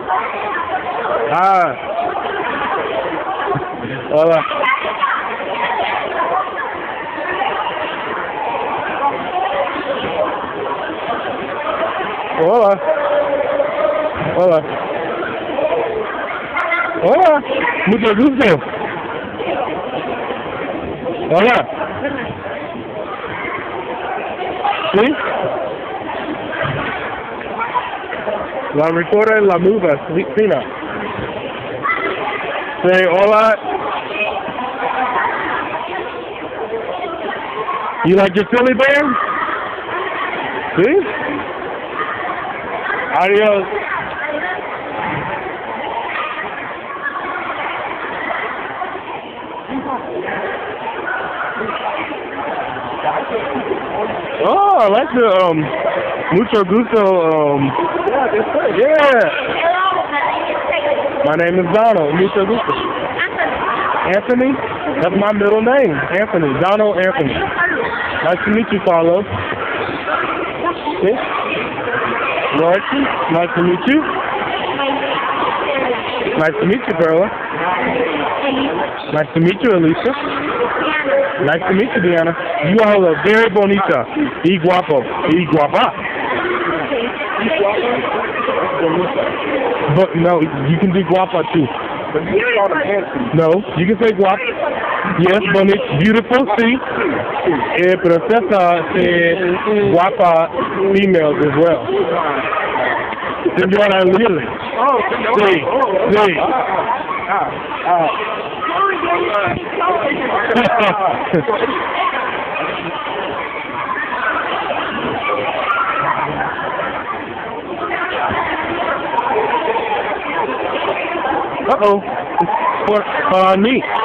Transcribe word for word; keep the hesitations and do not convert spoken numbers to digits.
Ah. Hola. Hola. Hola. Hola. Mucho gusto. Hola. ¿Sí? La recorda en la muda, Fina. Say hola. You like your Philly band? See? Adios. Oh, I like the um mucho gusto um yeah. My name is Donald. Mucho gusto. Anthony? That's my middle name. Anthony. Donald Anthony. Nice to meet you, Carlos. Okay. Royce, nice to meet you. Nice to meet you, Perla. Nice to meet you, Alicia. Nice to meet you, Deanna. You all are very bonita. Y guapo. Y guapa. But no, you can do guapa too. No, you can say guap. Yes, bonita, beautiful, see. Eh, princesa, eh, guapa females as well. Señora Lily. Sí, sí. Uh-oh. For uh, me.